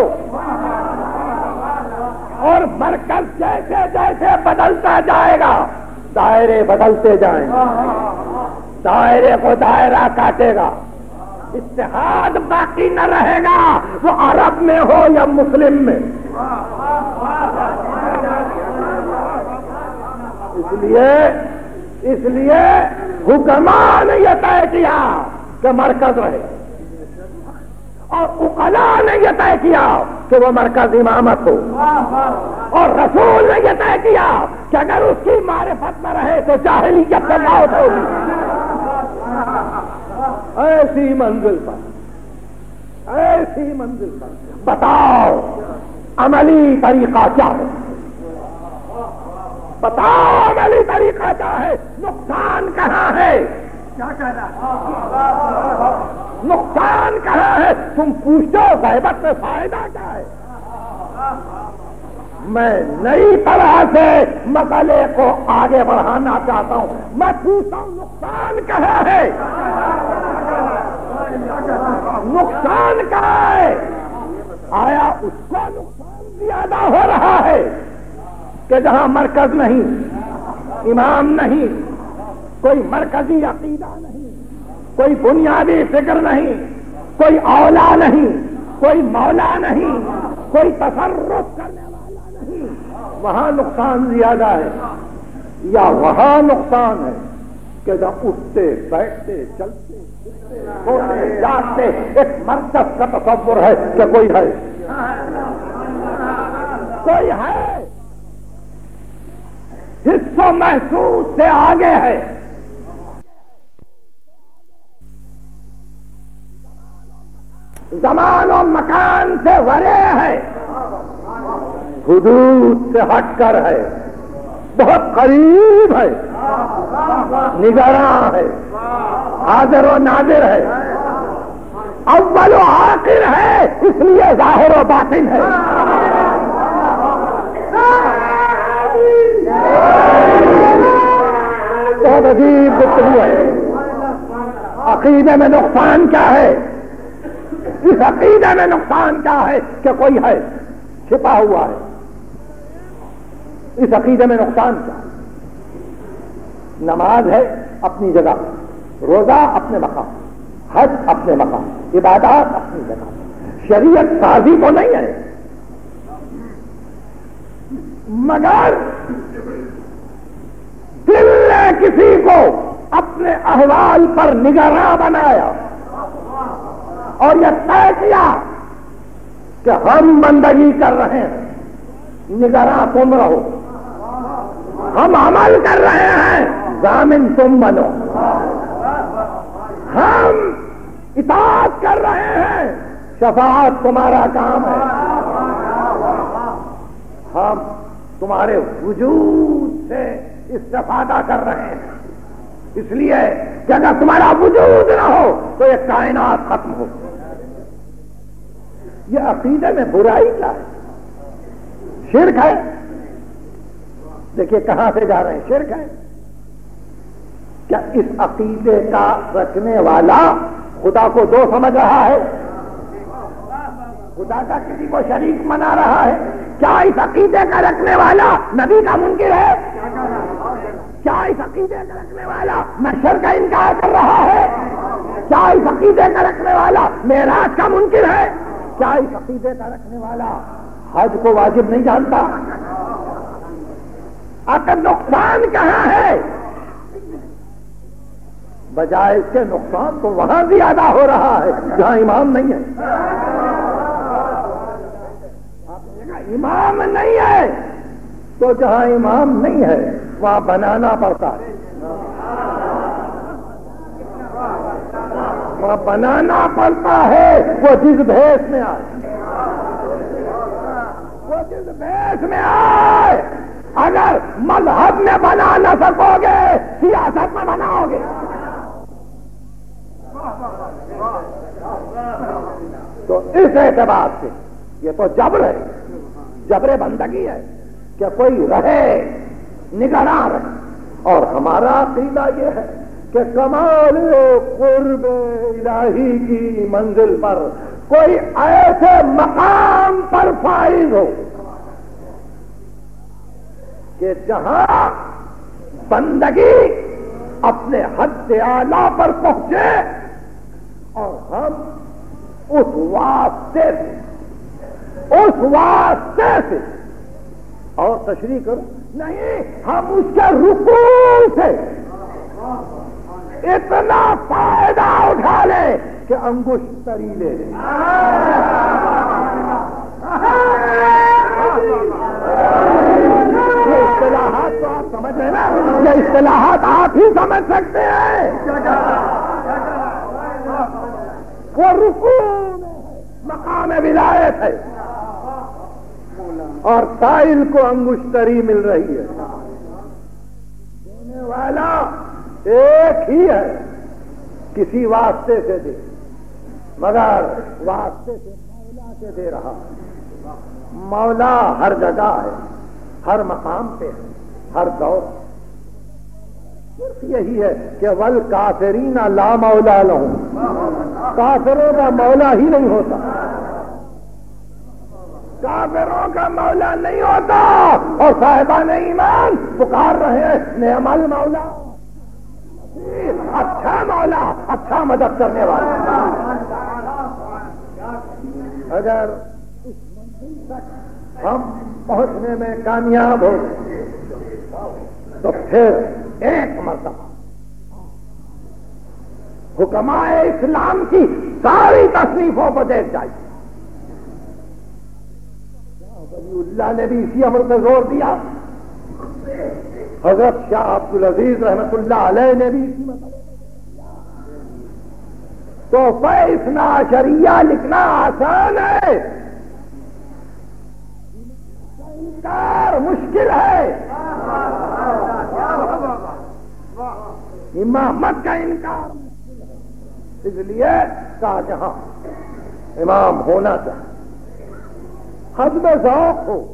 اور مرکز جیسے جیسے بدلتا جائے گا دائرے بدلتے جائیں, دائرے کو دائرہ کاٹے گا, اتحاد باقی نہ رہے گا, وہ عرب میں ہو یا مسلم میں. اس لیے اس لیے حکماں نے یہ طے کیا کہ مرکز رہے, اور عقلاء نے یہ طے کیا کہ وہ مرکز امامت ہو, اور رسول نے یہ طے کیا کہ اگر اس کی معرفت نہ رہے تو جاہلیت سے موت ہوگی. ایسی منزل پر ایسی منزل پر بتاؤ عملی طریقہ کیا ہے؟ بتاؤ عملی طریقہ کیا ہے؟ نقصان کہاں ہے؟ کیا کہنا نقصان کہاں ہے؟ تم پوچھو غیبت میں فائدہ کیا ہے؟ میں نئی طرح سے مسئلے کو آگے بڑھانا چاہتا ہوں. میں پوچھتا ہوں نقصان کہاں ہے؟ نقصان کہاں ہے؟ آیا اس کو نقصان زیادہ ہو رہا ہے کہ جہاں مرکز نہیں, امام نہیں, کوئی مرکزی عقیدہ نہیں, کوئی بنیادی فکر نہیں, کوئی اولا نہیں, کوئی مولا نہیں, کوئی تصرف کرنے والا نہیں, وہاں نقصان زیادہ ہے؟ یا وہاں نقصان ہے کہ جب اٹھتے بیٹھتے چلتے سوتے جاگتے ایک مرکز کا تصور ہے کہ کوئی ہے, کوئی ہے, و محسوس سے آگے ہے، زمان و مکان سے ورے ہے، حدود سے ہٹ کر ہے، بہت قریب ہے، نگراں ہے، حاضر و ناظر ہے، اول و آخر ہے، اس لیے ظاہر و باطن ہے۔ بہت عجیب گفتگو ہے۔ عقیدے میں نقصان کیا ہے؟ اس عقیدے میں نقصان کیا ہے کہ کوئی ہے چھپا ہوا ہے؟ اس عقیدے میں نقصان کیا ہے؟ نماز ہے اپنی جگہ، روزہ اپنے مقام، حج اپنے مقام، عبادات اپنی جگہ، شریعت سازی کو نہیں ہے، مگر دل نے کسی کو اپنے احوال پر نگراں بنایا اور یہ طے کیا کہ ہم بندگی کر رہے ہیں، نگراں تم رہو، ہم عمل کر رہے ہیں، ضامن تم بنو، ہم اطاعت کر رہے ہیں، شفاعت تمہارا کام ہے، ہم تمہارے وجود سے استفادہ کر رہے ہیں، اس لیے کہ اگر تمہارا وجود نہ ہو تو یہ کائنات ختم ہو۔ یہ عقیدے میں برائی کیا ہے؟ شرک ہے۔ دیکھیے کہاں سے جا رہے ہیں، شرک ہے۔ کیا اس عقیدے کا رکھنے والا خدا کو دو سمجھ رہا ہے؟ خدا کا کسی کو شریک منا رہا ہے؟ کیا اس عقیدے کا رکھنے والا نبی کا منکر ہے؟ کیا اس عقیدے کا رکھنے والا محشر کا انکار کر رہا ہے؟ کیا اس عقیدے کا رکھنے والا معراج کا منکر ہے؟ کیا اس عقیدے کا رکھنے والا حج کو واجب نہیں جانتا؟ آخر نقصان کہاں ہے؟ بجائے اس کے نقصان تو وہاں زیادہ ہو رہا ہے جہاں امام نہیں ہے۔ امام نہیں ہے تو جہاں امام نہیں ہے وہاں بنانا پڑتا ہے، وہاں بنانا پڑتا ہے۔ وہ جس بھیس میں آئے، وہ جس بھیس میں آئے، اگر مذہب میں بنا نہ سکو گے سیاست میں بناؤ گے۔ تو اس اعتبار سے یہ تو جبر ہے، جبر بندگی ہے کہ کوئی رہے، نگراں رہے۔ اور ہمارا عقیدہ یہ ہے کہ کمال قرب الہی کی منزل پر کوئی ایسے مقام پر فائز ہو کہ جہاں بندگی اپنے حد اعلیٰ پر پہنچے اور ہم اس واسطے سے اس واسطے سے اور تشریح کرو نہیں، ہم اس کے رکوع سے اتنا فائدہ اٹھا لیں کہ انگشت تری لے لیں۔ یہ اصطلاحات تو آپ سمجھ رہے ہیں نا، یہ اصطلاحات آپ ہی سمجھ سکتے ہیں۔ وہ رکوع مقام ولایت ہے اور سائل کو انگشتری مل رہی ہے، دینے والا ایک ہی ہے، کسی واسطے سے دے، مگر واسطے سے مولا سے دے رہا۔ مولا ہر جگہ ہے، ہر مقام پہ ہے، ہر دور۔ صرف یہی ہے کہ والکافرین لا مولا لہم، کافروں کا مولا ہی نہیں ہوتا، کافروں کا مولا نہیں ہوتا، اور صاحبان ایمان پکار رہے ہیں نعم المولا، اچھا مولا، اچھا مدد کرنے والا۔ اگر اس منزل تک ہم پہنچنے میں کامیاب ہو تو پھر ایک مرتبہ حکماء اسلام کی ساری تصنیفوں کو دیکھ جائیے۔ ولی اللہ نے بھی اسی امر پہ زور دیا، حضرت شاہ عبد العزیز رحمت اللہ علیہ نے بھی اسی مسئلے تو فیصلہ شریعہ لکھنا آسان ہے، انکار مشکل ہے۔ امامت کا انکار مشکل ہے، اس لیے کہا کہ ہاں امام ہونا چاہیے، حسب ذوق ہو،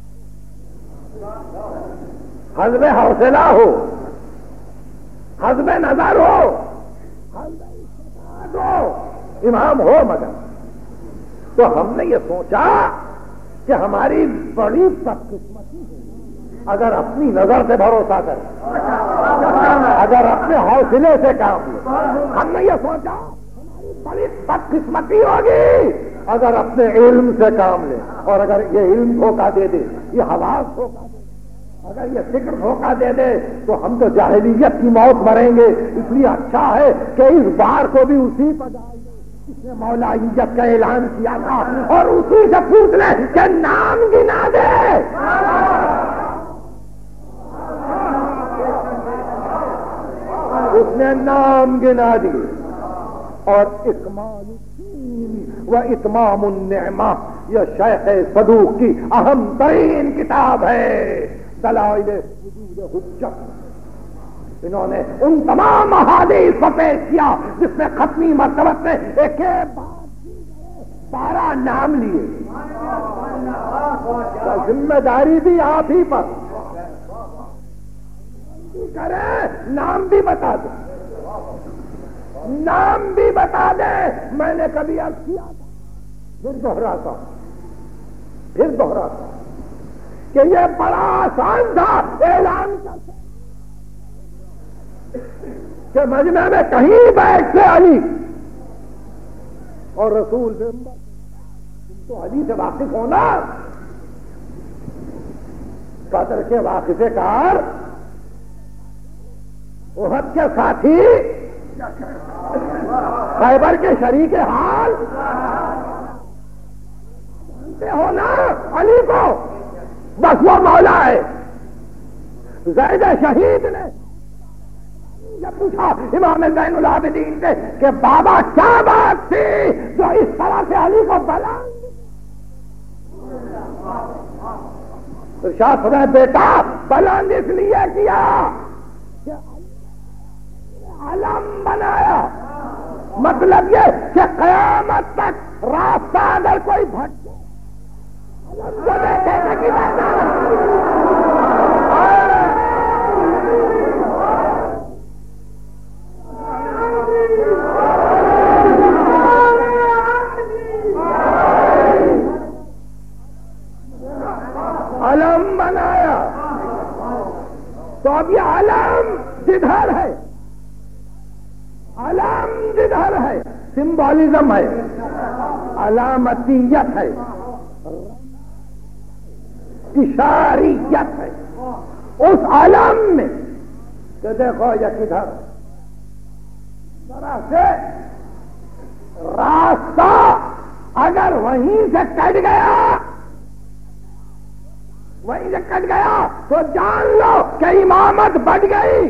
حسب حوصلہ ہو، حسب نظر ہو، حسب استطاعت ہو، امام ہو۔ مگر تو ہم نے یہ سوچا کہ ہماری بڑی بدقسمتی ہے اگر اپنی نظر سے بھروسہ کریں، اگر اپنے حوصلے سے کام لیں۔ ہم نے یہ سوچا ہماری بڑی بدقسمتی ہوگی اگر اپنے علم سے کام لیں، اور اگر یہ علم دھوکہ دے دے، یہ حواس دھوکہ دے، اگر یہ فکر دھوکہ دے دے تو ہم تو جاہلیت کی موت مریں گے۔ اس لیے اچھا ہے کہ اس بار کو بھی اسی پر جائیں گے جس نے مولائیت کا اعلان کیا تھا، اور اسی سے پوچھ لیں کہ نام گنا دے۔ اس نے نام گنا دی، اور اکمال الدین و اتمام النعمہ یہ شیخ صدوق کی اہم ترین کتاب ہے، دلائل وجود حجت۔ انہوں نے ان تمام احادیث کو پیش کیا جس میں ختمی مرتبہ سے ایک ایک بارہ نام لیے۔ ذمہ داری بھی آپ ہی پر کریں، نام بھی بتا دیں، نام بھی بتا دیں۔ میں نے کبھی عرض کیا تھا، پھر دوہراتا ہوں پھر دوہراتا ہوں کہ یہ بڑا آسان تھا اعلان کرتے کہ مجمع میں کہیں بیٹھ سے علی اور رسول سے، تم تو علی سے واقف ہونا، قدر کے واقف کار، احد کے ساتھی، خیبر کے شریک حال سے ہونا علی کو، بس وہ مولا ہے۔ زید شہید نے جب پوچھا امام زین العابدین سے کہ بابا کیا بات تھی جو اس طرح سے علی کو بلند، ارشاد فرمایا بیٹا بلند اس لیے کیا کہ علم بنایا، مطلب یہ کہ قیامت تک راستہ اگر کوئی بھٹکے علم کو دیکھے گا کہ علم بنایا، تو اب یہ علم جدھر ہے، علم جدھر ہے سمبولزم ہے، علامتیت ہے، اشاریت ہے، اس علم میں کہ دیکھو یہ کدھر طرح سے راستہ اگر وہیں سے کٹ گیا، وہیں سے کٹ گیا تو جان لو کہ امامت بڑھ گئی۔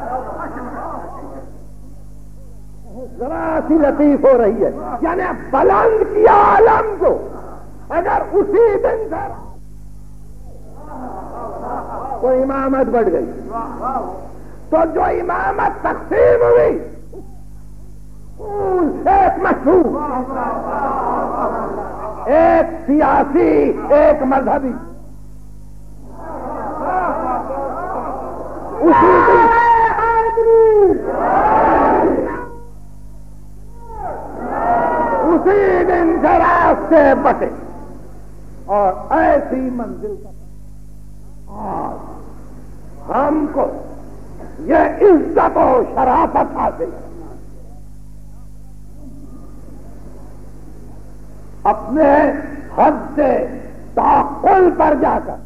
ذرا سی لطیف ہو رہی ہے، یعنی بلند کیا عالم کو، اگر اسی دن سے تو امامت بڑھ گئی، تو جو امامت تقسیم ہوئی ایک مشہور، ایک سیاسی، ایک مذہبی، اسی دن اسی دن سے راستے بٹے، اور ایسی منزل تک آج ہم کو یہ عزت و شرافت حاصل ہے، اپنے حد سے تعقل پر جا کر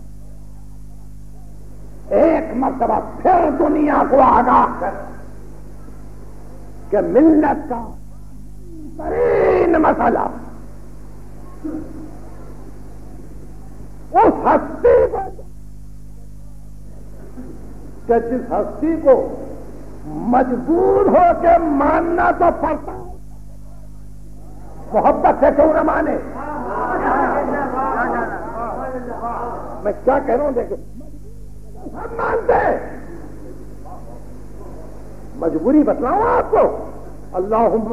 ایک مرتبہ پھر دنیا کو آگاہ کر کہ ملت کا ترین مسئلہ اس ہستی پر کہ جس ہستی کو مجبور ہو کے ماننا تو پڑتا ہے، محبت سے کیوں نہ مانے؟ میں کیا کہہ رہا ہوں دیکھیں، ہم مانتے ہیں، مجبوری بتلاؤں آپ کو، اللہم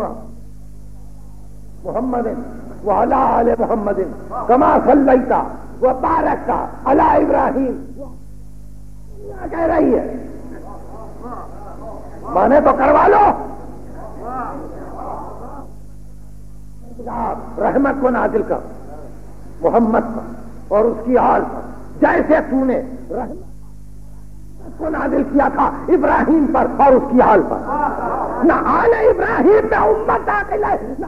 محمد وعلی آل محمد کما صلیت وبارکت علی ابراہیم، کیا کہہ رہی ہے؟ مانے تو کروا لو، رحمت کو نازل کر محمد پر اور اس کی آل پر، جیسے تو نے رحمت کو نازل کیا تھا ابراہیم پر اور اس کی آل پر۔ نہ آل ابراہیم میں امت داخل ہے، نہ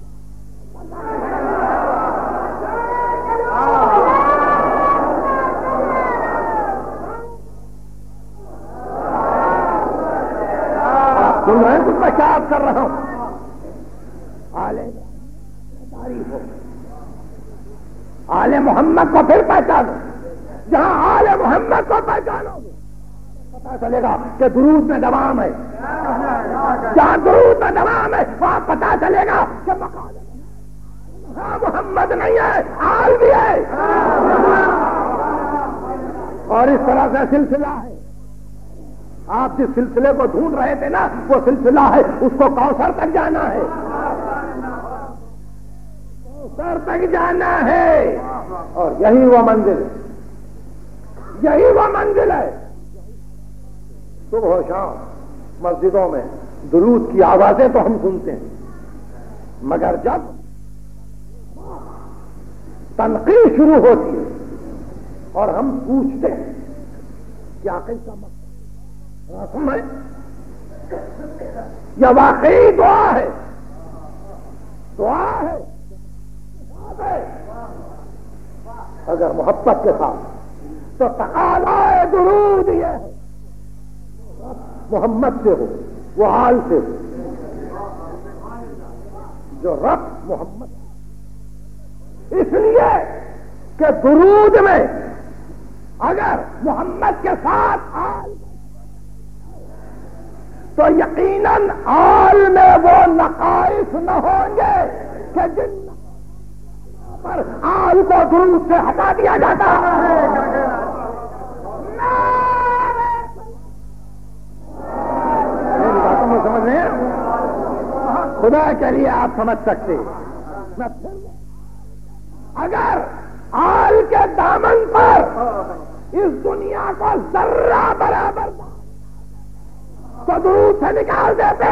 سن رہے ہیں، کچھ میں کیا کر رہا ہوں؟ آل تعریف ہو، آل محمد کو پھر پہچانو، جہاں آل محمد کو پہچانو گے پتا چلے گا کہ درود میں دوام ہے، جہاں درود میں دوام ہے وہاں پتا چلے گا کہ مقام ہاں محمد نہیں ہے، آل بھی ہے، اور اس طرح سے سلسلہ ہے۔ آپ جس سلسلے کو ڈھونڈ رہے تھے نا، وہ سلسلہ ہے، اس کو کوثر تک جانا ہے، کوثر تک جانا ہے، اور یہی وہ منزل ہے، یہی وہ منزل ہے۔ صبح و شام مسجدوں میں درود کی آوازیں تو ہم سنتے ہیں، مگر جب تنقید شروع ہوتی ہے اور ہم پوچھتے ہیں کہ آخر کا مقصد رسم ہے یا واقعی دعا ہے، دعا ہے اگر محبت کے ساتھ تو تقاضا درود یہ ہے محمد سے ہو، وہ آل سے ہو، جو رب محمد، اس لیے کہ درود میں اگر محمد کے ساتھ آل تو یقیناً آل میں وہ نقائص نہ ہوں گے کہ جن پر آل کو درود سے ہٹا دیا جاتا ہے۔ میری باتوں میں سمجھ رہے ہیں؟ خدا کے لیے آپ سمجھ سکتے، اگر آل کے دامن پر اس دنیا کو ذرہ برابر تو درود سے نکال دیتے،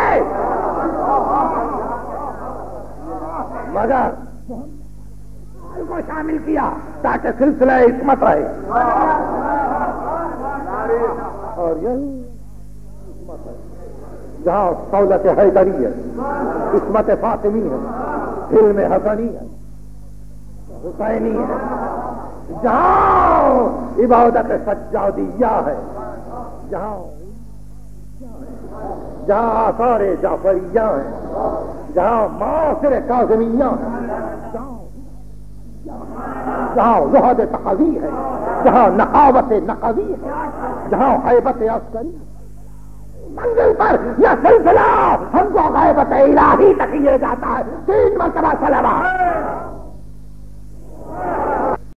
مگر آل کو شامل کیا تاکہ سلسلہ عصمت رہے، اور یہی عصمت ہے جہاں سہولت حیدری ہے، عصمت فاطمی ہے، علم حسنی ہے، حسینی ہے، جہاں عبادت سجادیہ ہے، جہاں جہاں آثار جعفریہ ہیں، جہاں معاصر کاظمیہ ہیں، جہاں وحد تقوی ہے، جہاں نقاوت نقوی ہے، جہاں غیبت عسکری، منزل پر یہ سلسلہ ہم کو غیبت الہی تک لے جاتا ہے۔ تین مرتبہ سلام